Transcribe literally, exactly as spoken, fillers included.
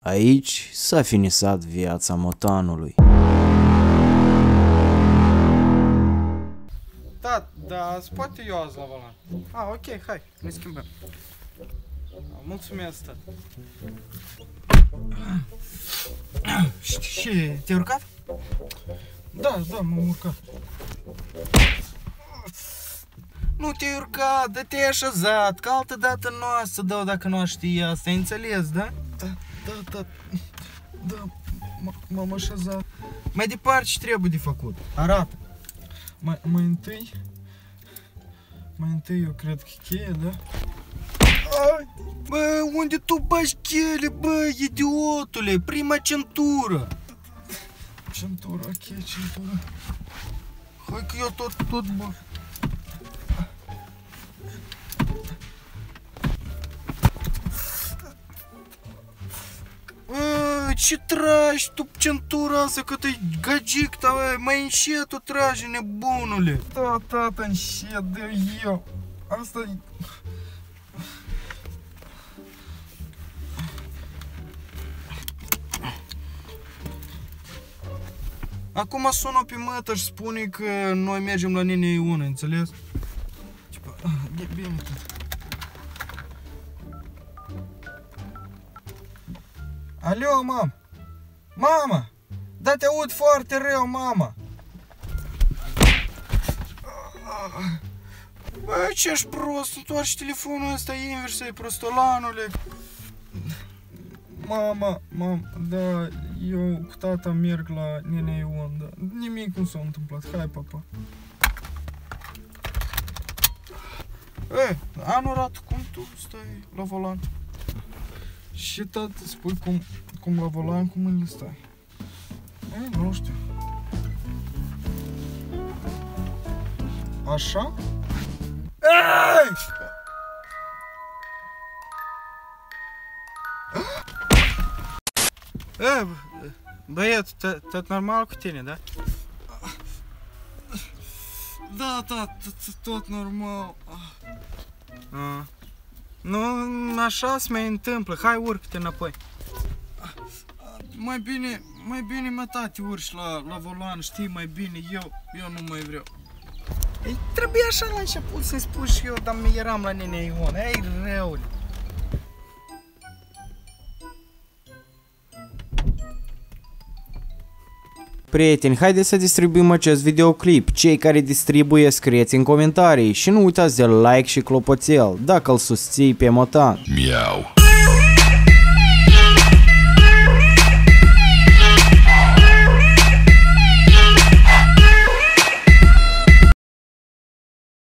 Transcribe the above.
Aici s-a finisat viața motanului. Da, da, poate eu azi la volan. Ah, ok, hai, ne schimbăm. Mulțumesc, tată. Și te-ai urcat? Da, da, m-am urcat. Nu te-ai urcat, dar te-ai așezat, că altă dată nu o să dau dacă nu știi asta, ai înțeles, da? Da, da, da, da, m-am așezat. Mai departe ce trebuie de făcut? Arată. Mai, mai întâi, mai întâi eu cred că cheie, da? Ai, bă, unde tu bagi cheile, bă, idiotule? Prima centură. Centură, ok, centură. Hai că eu tot, tot, bă. Bă, ce tragi tu centura asta, că te-i gagicta, bă, mai încet o tragi, nebunule. Da, tata, încet, de eu. Asta-i... Acum sună pe mătă și spune că noi mergem la Nene Iona, înțeles? E bine, tata. Alo, mam! Mama! Da, te aud foarte rău, mama! Bă, ce-și prost, întoarce telefonul ăsta invers, ai prostolanule! Mama, mam, da, eu cu tata merg la Nene Iona, da. Nimic nu s-a întâmplat, hai, papa! E, anul arată cum tu stai la volan. Și tată, spui cum, cum la volan, cum mâinile stai. E, nu știu. Așa? Ei! E, băiat, tot normal cu tine, da? Da, da, tot normal. A. Nu, așa se mai întâmplă. Hai, urcă-te înapoi. Mai bine, mai bine mă, tati, urci la, la volan, știi, mai bine, eu, eu nu mai vreau. Ei, trebuie așa la început să-i spun și eu, dar eram la Nene Iona, ei, răule. Prieteni, haideți să distribuim acest videoclip. Cei care distribuie, scrieți în comentarii și nu uitați de like și clopoțel dacă îl susții pe motan. Miau.